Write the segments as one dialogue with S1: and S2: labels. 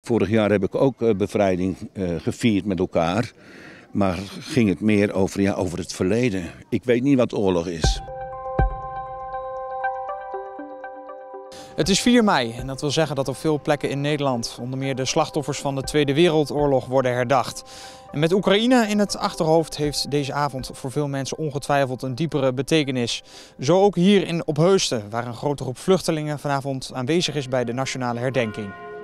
S1: Vorig jaar heb ik ook bevrijding gevierd met elkaar. Maar ging het meer over het verleden. Ik weet niet wat oorlog is.
S2: Het is 4 mei en dat wil zeggen dat op veel plekken in Nederland onder meer de slachtoffers van de Tweede Wereldoorlog worden herdacht. En met Oekraïne in het achterhoofd heeft deze avond voor veel mensen ongetwijfeld een diepere betekenis. Zo ook hier in Opheusden, waar een grote groep vluchtelingen vanavond aanwezig is bij de nationale herdenking.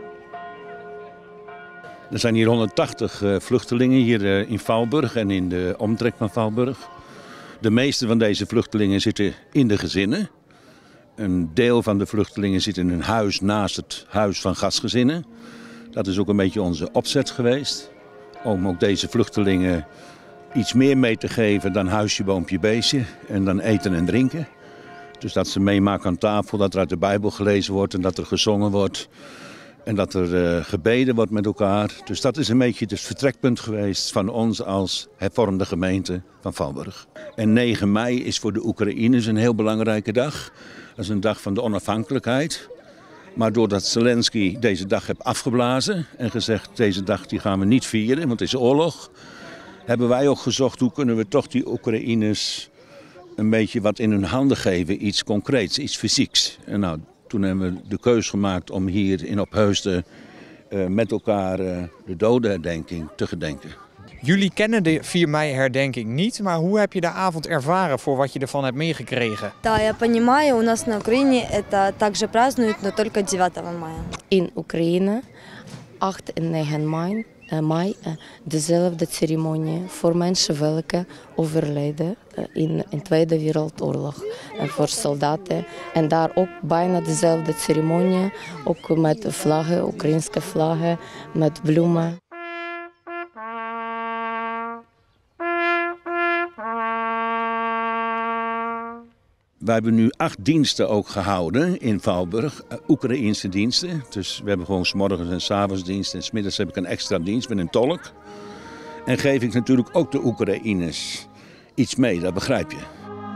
S1: Er zijn hier 180 vluchtelingen hier in Valburg en in de omtrek van Valburg. De meeste van deze vluchtelingen zitten in de gezinnen. Een deel van de vluchtelingen zit in een huis naast het huis van gastgezinnen. Dat is ook een beetje onze opzet geweest. Om ook deze vluchtelingen iets meer mee te geven dan huisje, boompje, beestje. En dan eten en drinken. Dus dat ze meemaken aan tafel, dat er uit de Bijbel gelezen wordt en dat er gezongen wordt. En dat er gebeden wordt met elkaar. Dus dat is een beetje het vertrekpunt geweest van ons als hervormde gemeente van Valburg. En 9 mei is voor de Oekraïners een heel belangrijke dag. Dat is een dag van de onafhankelijkheid. Maar doordat Zelensky deze dag heeft afgeblazen en gezegd deze dag die gaan we niet vieren, want het is oorlog. Hebben wij ook gezocht hoe kunnen we toch die Oekraïners een beetje wat in hun handen geven. Iets concreets, iets fysieks. En nou, toen hebben we de keus gemaakt om hier in Opheusden met elkaar de dodenherdenking te gedenken.
S2: Jullie kennen de 4 mei herdenking niet, maar hoe heb je de avond ervaren voor wat je ervan hebt meegekregen?
S3: Да, я понимаю, у нас на Украине это также празднуют, но только 9 мая.
S4: In Oekraïne 8 en 9 mei dezelfde ceremonie voor mensen welke overleden in de Tweede Wereldoorlog. En voor soldaten. En daar ook bijna dezelfde ceremonie, ook met vlaggen, Oekraïnse vlaggen, met bloemen.
S1: Wij hebben nu 8 diensten ook gehouden in Valburg, Oekraïense diensten. Dus we hebben gewoon 's morgens en 's avonds diensten en 's middags heb ik een extra dienst met een tolk. En geef ik natuurlijk ook de Oekraïners iets mee, dat begrijp je.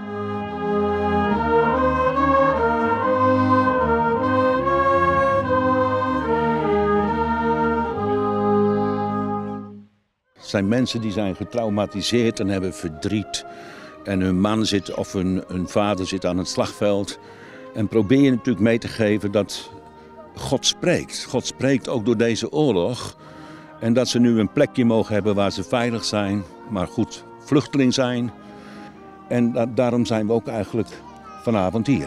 S1: Het zijn mensen die zijn getraumatiseerd en hebben verdriet. En hun man zit of hun vader zit aan het slagveld. En probeer je natuurlijk mee te geven dat God spreekt. God spreekt ook door deze oorlog. En dat ze nu een plekje mogen hebben waar ze veilig zijn, maar goed vluchteling zijn. En daarom zijn we ook eigenlijk vanavond hier.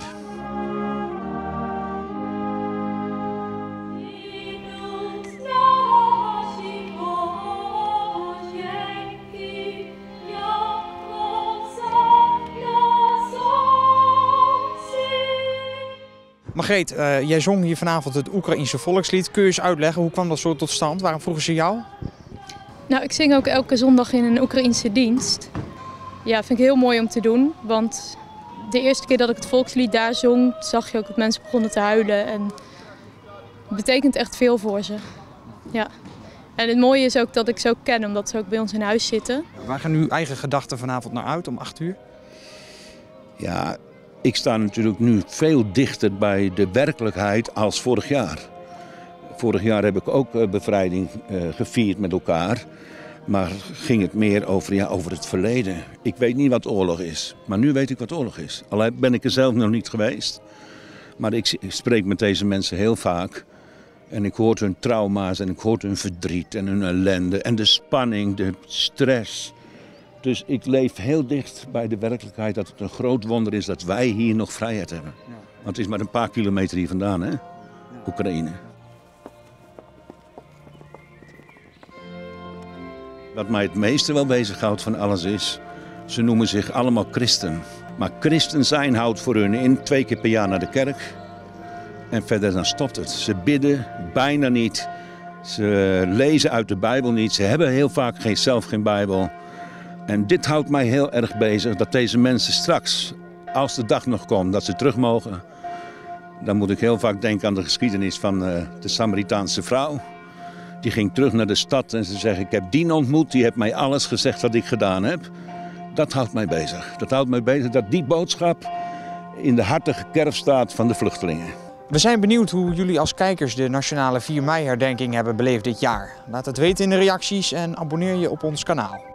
S2: Margreet, jij zong hier vanavond het Oekraïense volkslied. Kun je eens uitleggen, hoe kwam dat zo tot stand? Waarom vroegen ze jou?
S5: Nou, ik zing ook elke zondag in een Oekraïense dienst. Ja, vind ik heel mooi om te doen. Want de eerste keer dat ik het volkslied daar zong, zag je ook dat mensen begonnen te huilen. En het betekent echt veel voor ze. Ja. En het mooie is ook dat ik ze ook ken, omdat ze ook bij ons in huis zitten.
S2: Waar gaan uw eigen gedachten vanavond naar uit om 8 uur?
S1: Ja, ik sta natuurlijk nu veel dichter bij de werkelijkheid als vorig jaar. Vorig jaar heb ik ook bevrijding gevierd met elkaar. Maar ging het meer over het verleden. Ik weet niet wat oorlog is, maar nu weet ik wat oorlog is. Al ben ik er zelf nog niet geweest. Maar ik spreek met deze mensen heel vaak. En ik hoor hun trauma's en ik hoor hun verdriet en hun ellende. En de spanning, de stress. Dus ik leef heel dicht bij de werkelijkheid dat het een groot wonder is dat wij hier nog vrijheid hebben. Ja. Want het is maar een paar kilometer hier vandaan, hè? Ja. Oekraïne. Wat mij het meeste wel bezighoudt van alles is, ze noemen zich allemaal christen. Maar christen zijn houdt voor hun in 2 keer per jaar naar de kerk. En verder dan stopt het. Ze bidden bijna niet. Ze lezen uit de Bijbel niet. Ze hebben heel vaak zelf geen Bijbel. En dit houdt mij heel erg bezig, dat deze mensen straks, als de dag nog komt, dat ze terug mogen. Dan moet ik heel vaak denken aan de geschiedenis van de Samaritaanse vrouw. Die ging terug naar de stad en ze zegt, ik heb die ontmoet, die heeft mij alles gezegd wat ik gedaan heb. Dat houdt mij bezig. Dat houdt mij bezig dat die boodschap in de hartige kerf staat van de vluchtelingen.
S2: We zijn benieuwd hoe jullie als kijkers de nationale 4 mei herdenking hebben beleefd dit jaar. Laat het weten in de reacties en abonneer je op ons kanaal.